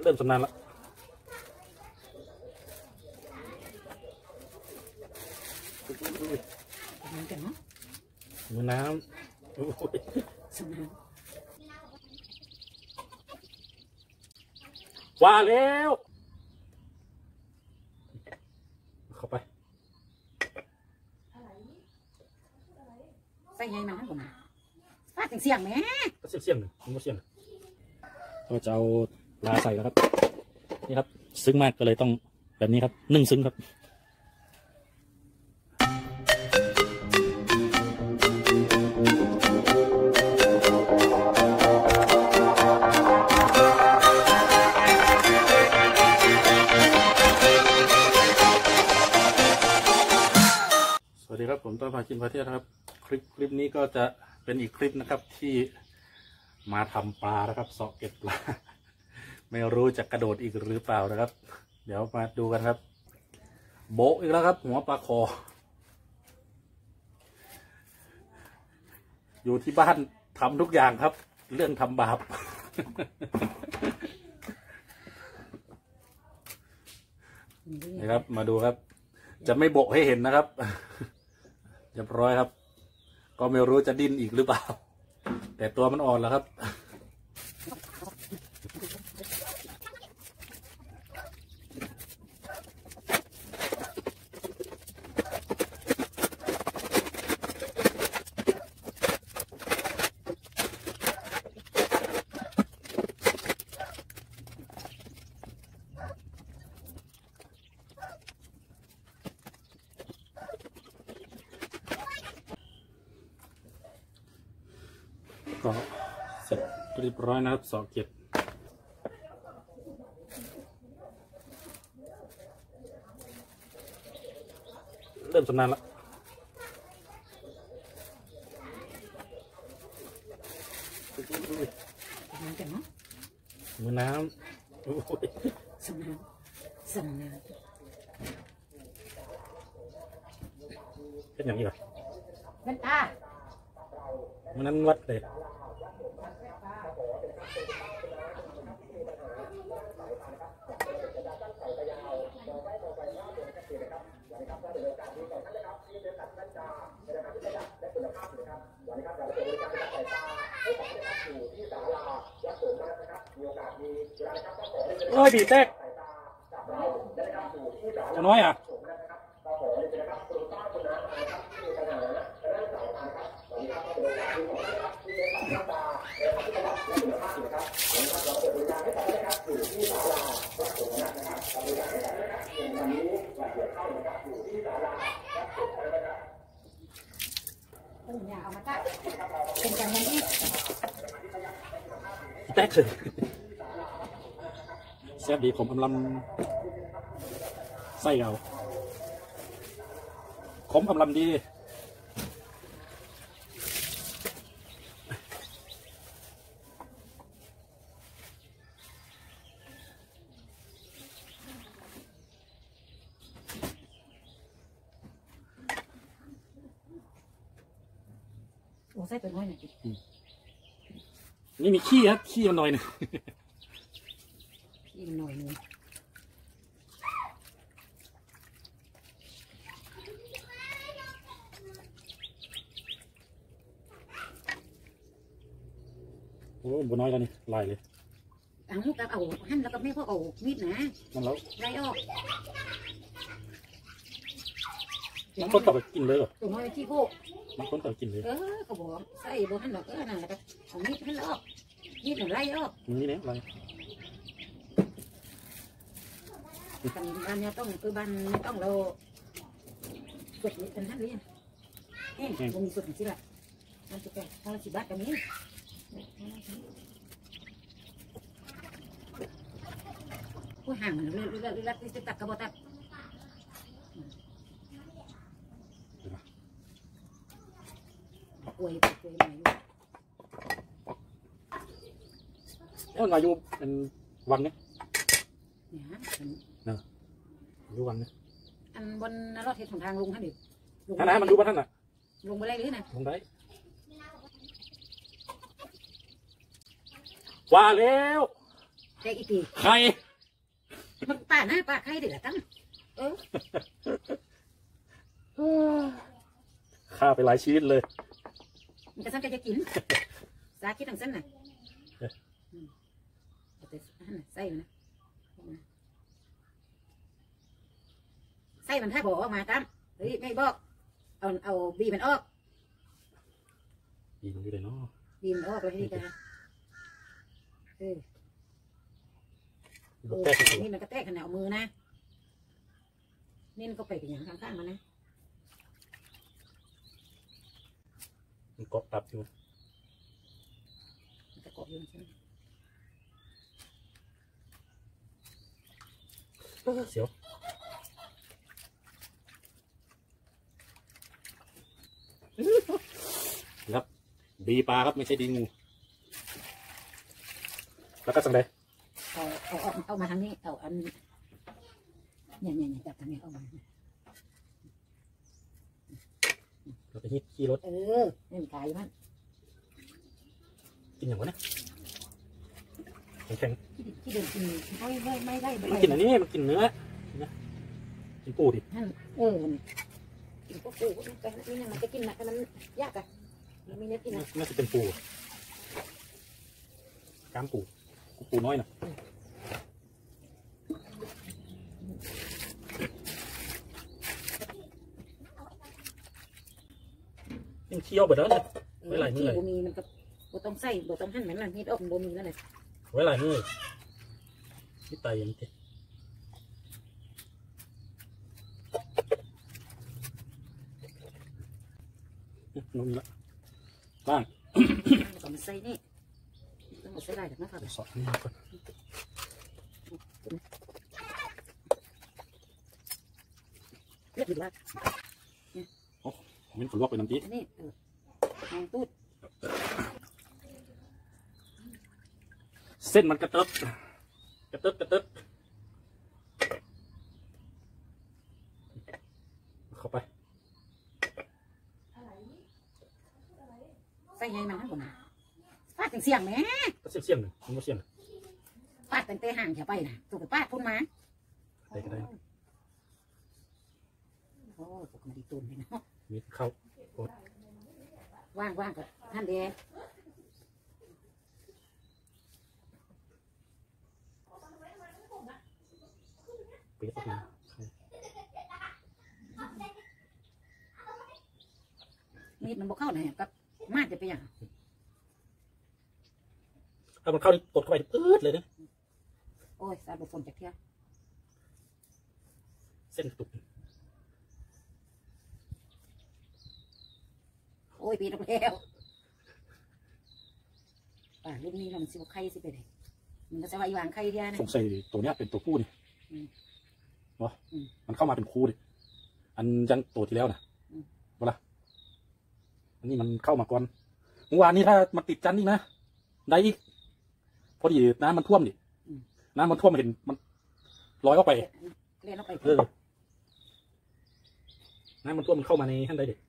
ริ่มชำนาญละมือน้ำว่าแล้วเข้าไปใส่ไงมาผมฟาดเสียงไหมก็เสียงหนึ่งมันก็เสียงก็จะเอาปลาใส่แล้วครับนี่ครับซึ้งมากก็เลยต้องแบบนี้ครับนึ่งซึ้งครับสวัสดีครับผมต้นพากินพาเที่ยวนะครับคลิปนี้ก็จะเป็นอีกคลิปนะครับที่มาทำปลานะครับเสาะเก็บปลาไม่รู้จะกระโดดอีกหรือเปล่านะครับเดี๋ยวมาดูกันครับโบะอีกแล้วครับหัวปลาคออยู่ที่บ้านทำทุกอย่างครับเรื่องทำบาปนี่ครับมาดูครับจะไม่โบะให้เห็นนะครับเรียบร้อยครับก็ไม่รู้จะดิ้นอีกหรือเปล่าแต่ตัวมันอ่อนแล้วครับก็เสร็จเรียบร้อยนะครับเสาะเก็บเริ่มชำนาญละมือน้ำเป็นอย่างนี้เหรอเป็นตามันนั้นวัดเลยโอ้ยบีแตกจะน้อยอ่ะเอามาตัดเป็นกันยังอีกแตกเลยแซ่บดีผมอำลำไส้เอาขมอำลำดีโอ้ใส่ตัวน้อยหน่อยนี่มีขี้ครับขี้มันหน่อยนึงขี้มันหน่อยนึงโอ้บุญน้อยแล้วนี่ลายเลยเอาลูกกับเอาหั่นแล้วก็ไม่พอเอามีดนะมันแล้วไรออกมันคนต่อไปกินเลยเหรอตัวน้อยขี้โพกมันคนต่อกินเลยก็บอกใส่บนหั่นหรอกนั่นแหละเอามีดหั่นออกมีดหนึ่งไรออกนี่เนี่ยไรบ้านเนี่ยต้องคือบ้านไม่ต้องเรากดเป็นท่านนี้เฮ้ยมันมีส่วนสิละมันจะเป็นถ้าสิบบาทตรงนี้ผู้ห่างเรือที่จะตัดกระบอกตัดป่วยมาอยู่แล้วมาอยู่เป็นวังเนี่ยเนี่ยอยู่วังเนี่ยอันบนรถเทศของทางลงท่านดิท่านไหนมันดูบ้านท่านน่ะลงไปได้หรือไงลงได้ว่าแล้วแต่อีปีใครมันป้าหน้าป้าใครเด็กละตั้งฆ่าไปหลายชีวิตเลยมันจะซ้ำจะกินสาคิดทางเส้นน่ะใส่มันนะใส่มันถ้าบอกออกมาตั้มเฮ้ยไม่บอกเอาบีมันออกยิงอยู่เลยเนาะบีมันออกเลยนี่กันนี่มันก็แตกขนาดเอามือนะนี่มันก็ไปเป็นอย่างข้างๆมันนะมันเกาะตับอยู่มันจะเกาะอยู่ใช่ไหมเสียวครับดีปลาครับไม่ใช่ดีงูแล้วก็สังเดเอามาทางนี้เอาอันเนี่ยจับทางนี้เอามาเราไปขี่รถนี่มันกายอยู่มันกินอย่างวะเนี่ยแข็งที่เดินกินไม่ได้ๆมันกินอันนี้มันกินเนื้อนะกินปูดิกินพวกปูแต่นี่มันจะกินนะแต่มันยากอะมันไม่เนื้อกินนะน่าจะเป็นปูกล้ามปูปูน้อยนะยังเคี้ยวไปแล้วเนี่ยไว้หลายมือเลยที่มีมันก็บ่ต้องใส่บ่ต้องหั่นเหมือนนั่นนี่ออกบ่มีแล้วเลยไว้หลายมือนี่ไตยังเจ็บน้องนี่ละบ้างต้องมาใส่นี่ต้องมาใส่ได้แต่นะครับสอดนี่ก่อนเรียบร้อยผมเป็นคนลวกไปน้ำจีอันนี้หางตูดเส้นมันกระเติบกระเติบกระเติบเข้าไปใส่ไงมันทั้งหมดฟาดเสียงแม่ก็เสี่ยงหนึ่งมันก็เสี่ยงฟาดตั้งแต่ห่างแถวไปนะถูกกับฟาดพุ่นมาได้ก็ได้โอ้ปกติตุนเลยเนาะมีเข้าว่างก็ท่านเดชเปี๊ยกมามีดมันบ่เข้าไหนกับมาดจะไปอย่างถ้ามันเข้านี่กดเข้าไปปื๊ดเลยนะโอ้ยสาดฝนจากเที่ยเส้นตุกโอ้ยปีแล้วป่ารุ่นนี้เรามันสิบไข่สิไปเลยมันก็จะว่าอีหวางไข่เดียวนะสงสัยตัวเนี้ยเป็นตัวผู้นี่เนาะมันเข้ามาเป็นคู่ดิอันยังตัวที่แล้วนะเวลาอันนี้มันเข้ามาก่อนเมื่อวานนี้ถ้ามันติดจันนี่นะได้อีกพอดีน้ำมันท่วมดิน้ำมันท่วมเห็นมันลอยเข้าไปเรียนออกไปน้ำมันท่วมมันเข้ามาในท่านใดเด็ก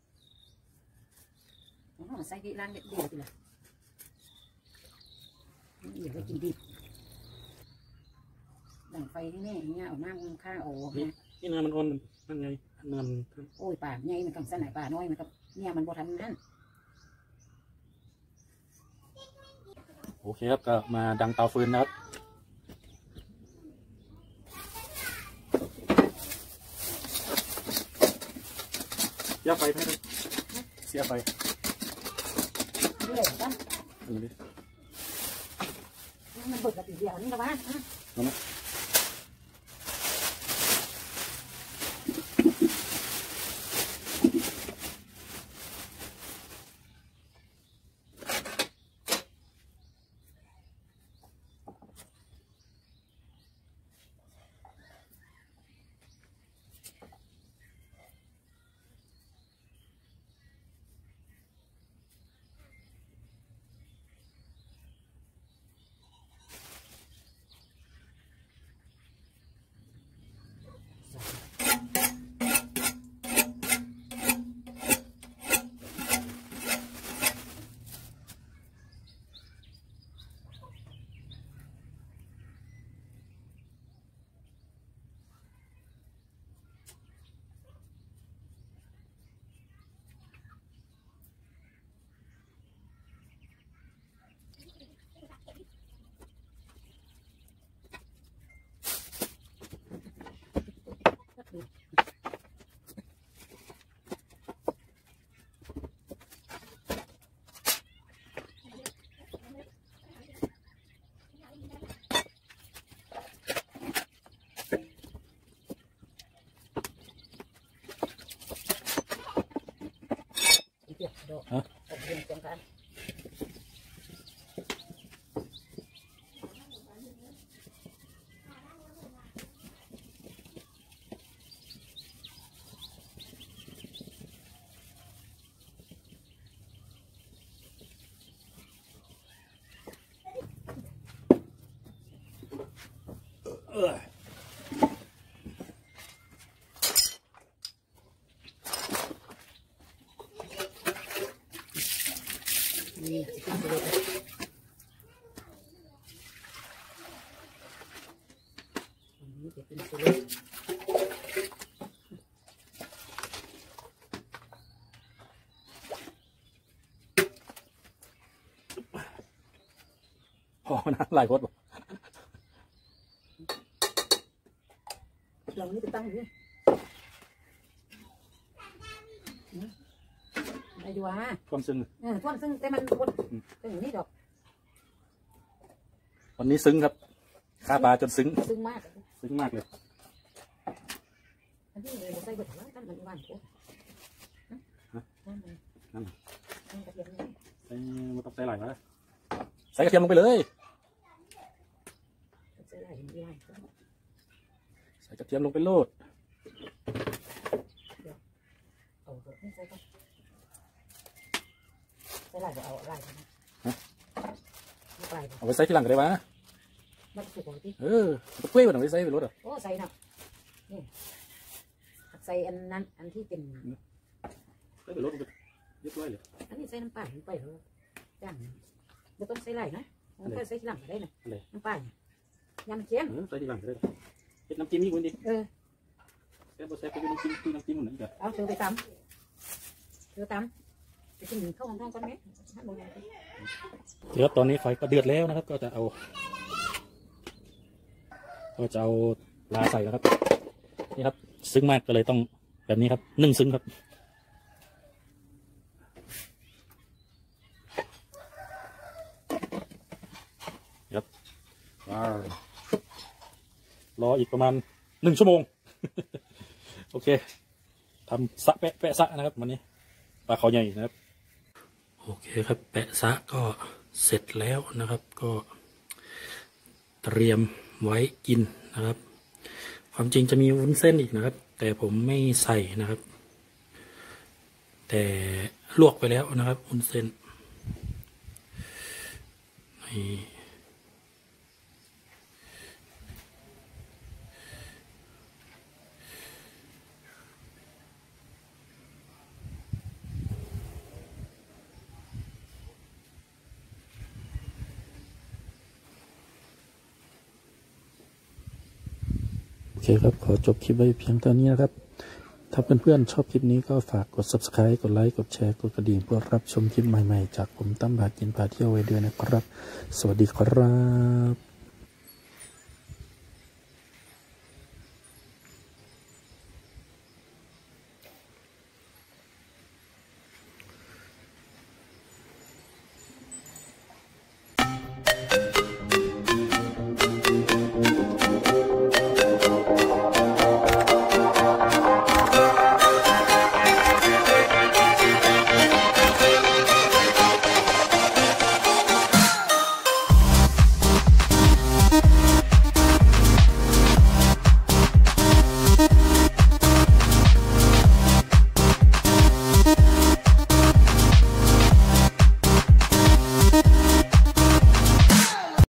ใส่ที่ร้านเด็ดๆเลยเดี๋ยวไปกินดิบดังไฟที่นี่เนี่ยเอาน้ำข้างโอ้นะนี่เนื้อมันอ่อนนั่นไงเนื้อมันโอ้ยป่าใหญ่มันต้องสนายป่าน้อยมันก็เนี่ยมันบ่ทันนั่นโอเคครับก็มาดังเตาฟืนนะครับย่าไฟไหมครับเสียไฟเรื่อยๆกันดูดิมันเบิดกับอีกเดียวนี่ละวะดูนะฮะออกเรียนเตรียมการนี่จะเป็นตัวนี้จะเป็นตัวพอนะหลายคนเรานี่จะตั้งอยู่ไอ้ดูว่าความซึ้งท่วนซึ่งแต่มันบนซึ่งนี่ดอกวันนี้ซึ้งครับฆ่าปลาจนซึ้งซึ่งมากซึ้งมากเลยอันนี้เราใส่เบดแล้วตั้งมันวันกูนั่นกระเทียมนี่ไม่ต้องใส่หลายวะใส่กระเทียมลงไปเลยใส่หลายอย่างนี้ใส่กระเทียมลงไปโลดเอาเบดนี่ใส่ก่อนใส่หลายก็เอาหลายนะหลายเอาไปใส่ที่หลังก็ได้วะมันสุกของที่ตะเกียบมันเอาไปใส่ไปรถอ่ะโอ้ใส่หนักนี่ใส่อันนั้นอันที่เป็นใส่ไปรถเรียบร้อยเลยอันนี้ใส่น้ำปลาไปเถอะจ้างไม่ต้องใส่หลายนะมันก็ใส่ทีหลังก็ได้นะน้ำปลายำเค็มใส่ที่หลังก็ได้เฮ็ดน้ำจิ้มนี่คุณดิแซ่บใส่ไปน้ำจิ้มคือน้ำจิ้มเหมือนกันเอาเธอไปตำจะกินข้าวหอมทองก่อนไหมเดี๋ยวตอนนี้ไฟก็เดือดแล้วนะครับก็จะเอาปลาใส่แล้วครับนี่ครับซึ้งมากก็เลยต้องแบบนี้ครับนึ่งซึ้งครับครับรออีกประมาณ1 ชั่วโมง โอเคทำสะแปะสะนะครับวันนี้ปลาเขาใหญ่นะครับโอเคครับแปะสะก็เสร็จแล้วนะครับก็เตรียมไว้กินนะครับความจริงจะมีวุ้นเส้นอีกนะครับแต่ผมไม่ใส่นะครับ แต่ลวกไปแล้วนะครับวุ้นเส้นนี่โอเคครับขอจบคลิปไว้เพียงเท่านี้นะครับถ้าเพื่อนๆชอบคลิปนี้ก็ฝากกด Subscribe กดไลค์กดแชร์กดกระดิ่งเพื่อรับชมคลิปใหม่ๆจากผมตั้มพากินพาเที่ยวไว้ด้วยนะครับสวัสดีครับ